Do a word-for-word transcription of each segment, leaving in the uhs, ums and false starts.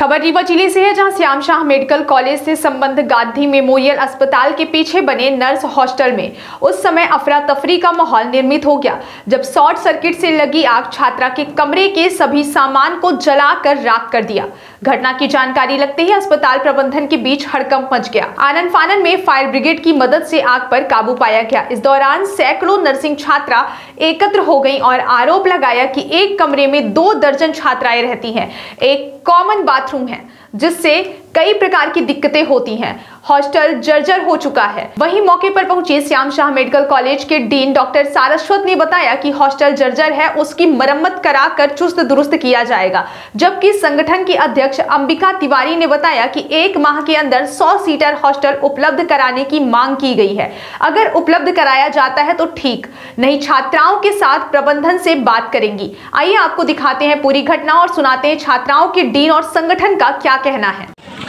खबर रीवा जिले से है, जहां श्याम शाह मेडिकल कॉलेज से संबंध गांधी मेमोरियल अस्पताल के पीछे बने नर्स हॉस्टल में उस समय अफरा तफरी का माहौल निर्मित हो गया जब शॉर्ट सर्किट से लगी आग छात्रा के कमरे के सभी सामान को जलाकर राख कर दिया। घटना की जानकारी लगते ही अस्पताल प्रबंधन के बीच हड़कंप मच गया। आनन फानन में फायर ब्रिगेड की मदद से आग पर काबू पाया गया। इस दौरान सैकड़ों नर्सिंग छात्रा एकत्र हो गईं और आरोप लगाया कि एक कमरे में दो दर्जन छात्राएं रहती हैं। एक कॉमन बाथरूम है जिससे कई प्रकार की दिक्कतें होती हैं। हॉस्टल जर्जर हो चुका है। वहीं मौके पर पहुंचे श्याम शाह मेडिकल कॉलेज के डीन डॉक्टर सारस्वत ने बताया कि हॉस्टल जर्जर है, उसकी मरम्मत कराकर चुस्त दुरुस्त किया जाएगा। जबकि संगठन की अध्यक्ष अंबिका तिवारी ने बताया कि एक माह के अंदर सौ सीटर हॉस्टल उपलब्ध कराने की मांग की गई है। अगर उपलब्ध कराया जाता है तो ठीक, नहीं छात्राओं के साथ प्रबंधन से बात करेंगी। आइए आपको दिखाते हैं पूरी घटना और सुनाते हैं छात्राओं के डीन और संगठन का क्या कहना है।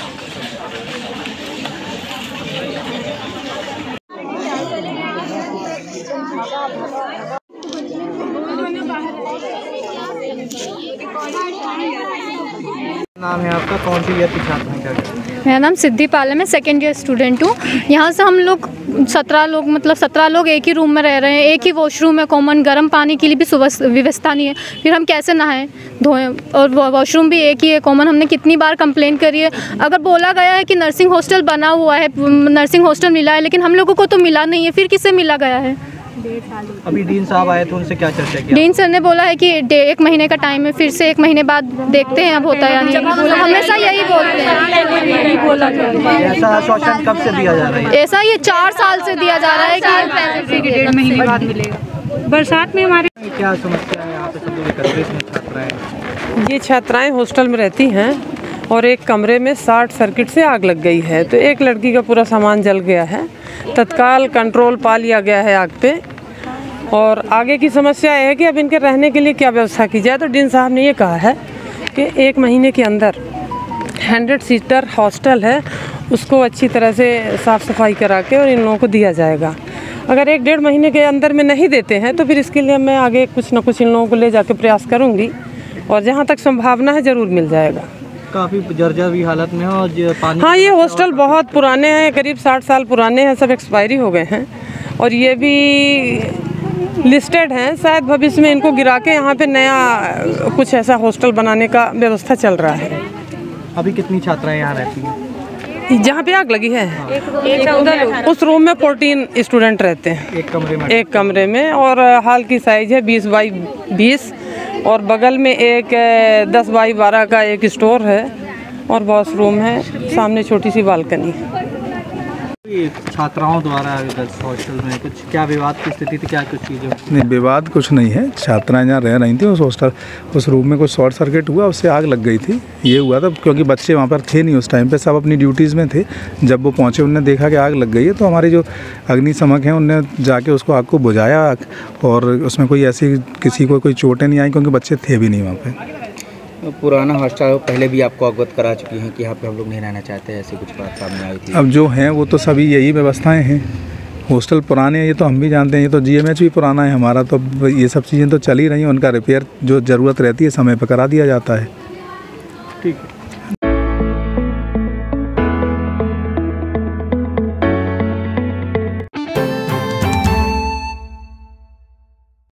नाम है आपका, कौन सी ईयर की छात्र हैं, क्या करते हैं? मेरा नाम सिद्धि पाल है, मैं सेकेंड ईयर स्टूडेंट हूँ। यहाँ से हम लोग सत्रह लोग मतलब सत्रह लोग एक ही रूम में रह रहे हैं। एक ही वॉशरूम है कॉमन, गर्म पानी के लिए भी व्यवस्था नहीं है। फिर हम कैसे नहाएं धोएं, और वॉशरूम भी एक ही है कॉमन। हमने कितनी बार कंप्लेंट करी है। अगर बोला गया है कि नर्सिंग हॉस्टल बना हुआ है, नर्सिंग हॉस्टल मिला है, लेकिन हम लोगों को तो मिला नहीं है। फिर किससे मिला गया है? अभी डीन साहब आए तो उनसे क्या चर्चा की? डीन सर ने बोला है कि एक महीने का टाइम है, फिर से एक महीने बाद देखते हैं अब होता है या नहीं। हमेशा यही बोलते हैं। ऐसा आश्वासन कब से दिया जा रहा है? ऐसा ये चार साल से दिया जा रहा है कि डेढ़ महीने बाद मिलेगा। बरसात में हमारे क्या समस्या है यहाँ पे? सब लोग एकत्रित हैं छात्राएं। ये छात्राएं हॉस्टल में रहती हैं और एक कमरे में शॉर्ट सर्किट से आग लग गई है, तो एक लड़की का पूरा सामान जल गया है। तत्काल कंट्रोल पा लिया गया है आग पे, और आगे की समस्या है कि अब इनके रहने के लिए क्या व्यवस्था की जाए। तो डीन साहब ने ये कहा है कि एक महीने के अंदर हंड्रेड सीटर हॉस्टल है, उसको अच्छी तरह से साफ़ सफाई करा के और इन लोगों को दिया जाएगा। अगर एक डेढ़ महीने के अंदर में नहीं देते हैं तो फिर इसके लिए मैं आगे कुछ ना कुछ इन लोगों को ले जाके प्रयास करूँगी, और जहाँ तक संभावना है ज़रूर मिल जाएगा। काफ़ी जर्जर भी हालत में है और पानी। हाँ, ये हॉस्टल बहुत पुराने हैं, करीब साठ साल पुराने हैं, सब एक्सपायरी हो गए हैं, और ये भी लिस्टेड हैं। शायद भविष्य में इनको गिरा के यहाँ पे नया कुछ ऐसा हॉस्टल बनाने का व्यवस्था चल रहा है। अभी कितनी छात्राएं यहाँ रहती हैं? जहाँ पे आग लगी है एक उस रूम में फोर्टीन स्टूडेंट रहते हैं, एक कमरे में एक कमरे में और हॉल की साइज है बीस बाई बीस, और बगल में एक दस बाई बारह का एक स्टोर है और वॉशरूम है, सामने छोटी सी बालकनी है। छात्राओं द्वारा हॉस्टल में कुछ क्या विवाद की स्थिति थी, क्या कुछ चीज़ें? नहीं, विवाद कुछ नहीं है। छात्राएं जहाँ रह रही थी उस हॉस्टल उस रूम में कुछ शॉर्ट सर्किट हुआ, उससे आग लग गई थी। ये हुआ था क्योंकि बच्चे वहाँ पर थे नहीं उस टाइम पे, सब अपनी ड्यूटीज़ में थे। जब वो पहुँचे उन्होंने देखा कि आग लग गई है, तो हमारे जो अग्निशमक हैं उन्होंने जाके उसको आग को बुझाया, और उसमें कोई ऐसी किसी को कोई चोटें नहीं आई क्योंकि बच्चे थे भी नहीं वहाँ पर। पुराना हॉस्टल पहले भी आपको अवगत करा चुकी हैं कि यहाँ पे हम लोग नहीं रहना चाहते, ऐसी कुछ बात सामने आई थी? अब जो हैं वो तो सभी यही व्यवस्थाएं हैं। हॉस्टल पुराने हैं, ये तो हम भी जानते हैं, ये तो जीएमएच भी पुराना है हमारा, तो ये सब चीज़ें तो चल ही रही हैं। उनका रिपेयर जो ज़रूरत रहती है समय पर करा दिया जाता है। ठीक है।